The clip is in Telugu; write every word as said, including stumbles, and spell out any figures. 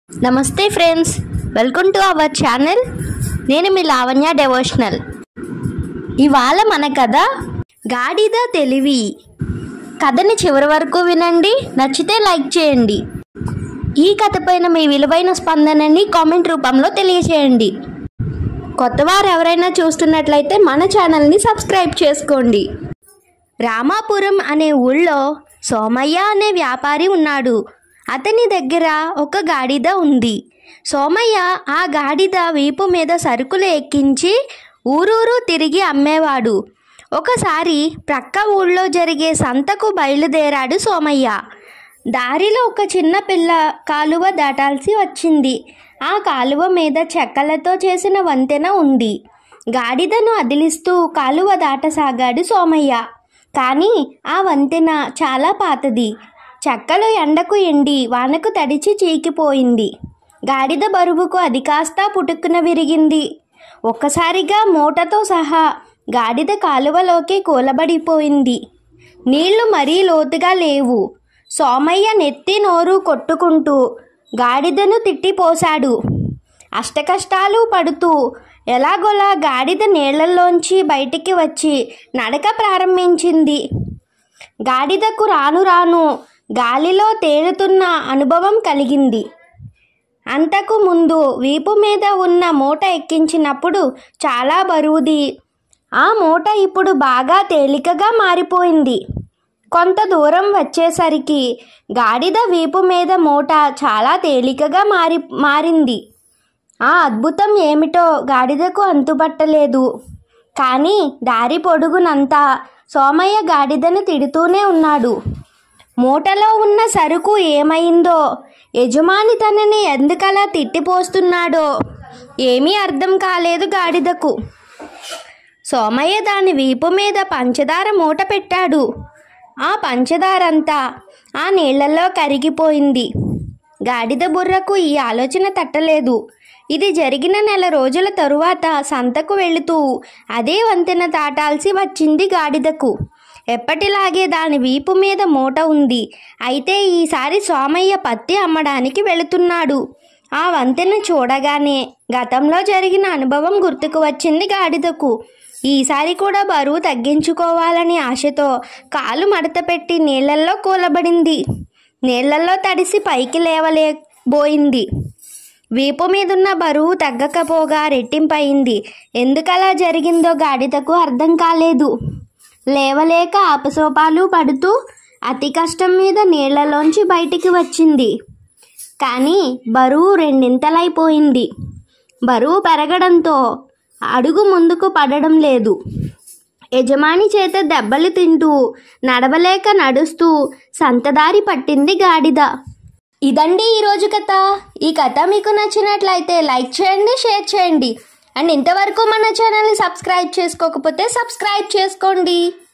నమస్తే friends, welcome to our channel. నేను మీ లావణ్య డెవోషనల్. ఇవాళ మన కథ గాడిద తెలివి. కథని చివరి వరకు వినండి, నచ్చితే లైక్ చేయండి. ఈ కథ పైన మీ విలువైన స్పందనని కామెంట్ రూపంలో తెలియజేయండి. కొత్తవారు ఎవరైనా చూస్తున్నట్లయితే మన ఛానల్ని సబ్స్క్రైబ్ చేసుకోండి. రామాపురం అనే ఊళ్ళో సోమయ్య అనే వ్యాపారి ఉన్నాడు. అతని దగ్గర ఒక గాడిద ఉంది. సోమయ్య ఆ గాడిద వీపు మీద సరుకులు ఎక్కించి ఊరూరు తిరిగి అమ్మేవాడు. ఒకసారి ప్రక్క ఊళ్ళో జరిగే సంతకు బయలుదేరాడు సోమయ్య. దారిలో ఒక చిన్న పిల్ల కాలువ దాటాల్సి వచ్చింది. ఆ కాలువ మీద చెక్కలతో చేసిన వంతెన ఉంది. గాడిదను అదిలిస్తూ కాలువ దాటసాగాడు సోమయ్య. కానీ ఆ వంతెన చాలా పాతది. చెక్కలు ఎండకు ఎండి వానకు తడిచి చీకిపోయింది. గాడిద బరువుకు అది కాస్త పుటుక్కున విరిగింది. ఒక్కసారిగా మూటతో సహా గాడిద కాలువలోకి కూలబడిపోయింది. నీళ్లు మరీ లోతుగా లేవు. సోమయ్య నెత్తి నోరు కొట్టుకుంటూ గాడిదను తిట్టిపోశాడు. అష్టకష్టాలు పడుతూ ఎలాగోలా గాడిద నీళ్లలోంచి బయటికి వచ్చి నడక ప్రారంభించింది. గాడిదకు రాను రాను గాలిలో తేలుతున్న అనుభవం కలిగింది. అంతకు ముందు వీపు మీద ఉన్న మూట ఎక్కించినప్పుడు చాలా బరువుది. ఆ మూట ఇప్పుడు బాగా తేలికగా మారిపోయింది. కొంత దూరం వచ్చేసరికి గాడిద వీపు మీద మూట చాలా తేలికగా మారి మారింది. ఆ అద్భుతం ఏమిటో గాడిదకు అంతుపట్టలేదు. కానీ దారి పొడుగునంతా సోమయ్య గాడిదను తిడుతూనే ఉన్నాడు. మూటలో ఉన్న సరుకు ఏమైందో, యజమాని తనని ఎందుకలా తిట్టిపోస్తున్నాడో ఏమీ అర్థం కాలేదు గాడిదకు. సోమయ్య దాని వీపు మీద పంచదార మూట పెట్టాడు. ఆ పంచదారంతా ఆ నీళ్లలో కరిగిపోయింది. గాడిద బుర్రకు ఈ ఆలోచన తట్టలేదు. ఇది జరిగిన నెల రోజుల తరువాత సంతకు వెళుతూ అదే వంతెన దాటాల్సి వచ్చింది గాడిదకు. ఎప్పటిలాగే దాని వీపు మీద మూట ఉంది. అయితే ఈసారి సోమయ్య పత్తి అమ్మడానికి వెళుతున్నాడు. ఆ వంతెన చూడగానే గతంలో జరిగిన అనుభవం గుర్తుకు వచ్చింది గాడిదకు. ఈసారి కూడా బరువు తగ్గించుకోవాలని ఆశతో కాలు మడతపెట్టి నీళ్లల్లో కూలబడింది. నీళ్లలో తడిసి పైకి లేవలేబోయింది. వీపు మీదున్న బరువు తగ్గకపోగా రెట్టింపయింది. ఎందుకలా జరిగిందో గాడిదకు అర్థం కాలేదు. లేవలేక అపసోపాలు పడుతూ అతి కష్టం మీద నీళ్లలోంచి బయటికి వచ్చింది. కానీ బరువు రెండింతలైపోయింది. బరువు పెరగడంతో అడుగు ముందుకు పడడం లేదు. యజమాని చేత దెబ్బలు తింటూ నడవలేక నడుస్తూ సంతదారి పట్టింది గాడిద. ఇదండి ఈరోజు కథ. ఈ కథ మీకు నచ్చినట్లయితే లైక్ చేయండి, షేర్ చేయండి. అండ్ ఇంతవరకు మన ఛానల్ని సబ్స్క్రైబ్ చేసుకోకపోతే సబ్స్క్రైబ్ చేసుకోండి.